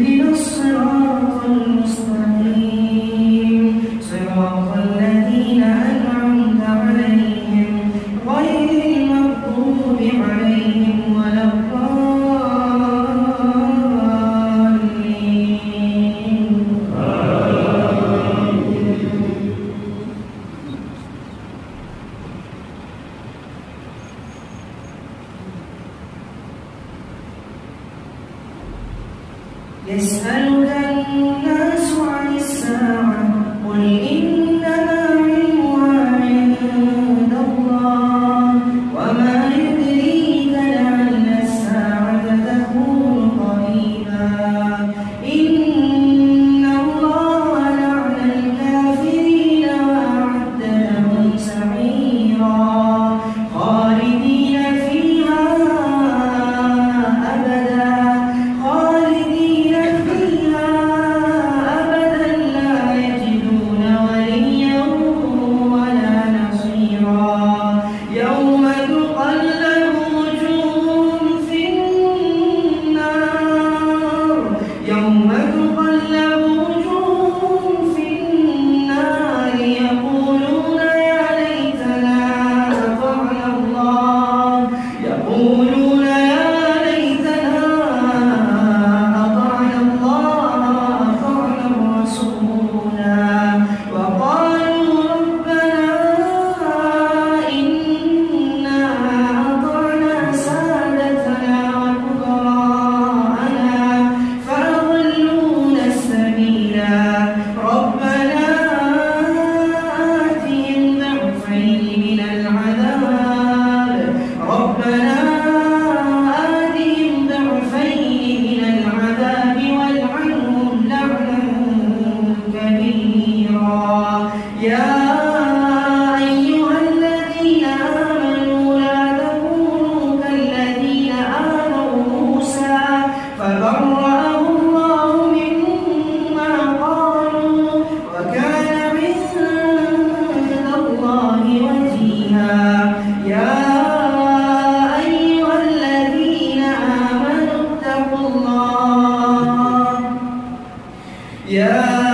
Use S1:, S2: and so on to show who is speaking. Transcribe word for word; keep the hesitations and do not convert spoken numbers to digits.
S1: اهدنا الصراط المستقيم صراط الذين أنعمت عليهم غير المغضوب عليهم ولا الضالين. يسألك الناس عن الساعة قل إنما علمها عند الله وما يدريك لعل الساعة تكون قريبا إن الله لعن الكافرين وأعد لهم سعيرا خالدين فيها أبدا خالدين فيها أبدا لا يجدون وليا ولا نصيرا يوم تقلب وجوههم في النار يوم تقلب وجوههم في النار يقولون يا ليتنا أطعنا الله يقولون يا ليتنا أطعنا الله وأطعنا الرسولا وقالوا ربنا إنا أطعنا سادتنا وكبراءنا فأضلونا السبيلا ربنا آتهم ضعفين من العذاب ربنا آتهم ضعفين من العذاب والعنهم لعنا كبيرا يا أيها الذين آمنوا لا تكونوا كالذين آذوا موسى فبرأه الله مما قالوا وكان عند الله وجيها يا أيها الذين آمنوا اتقوا الله يا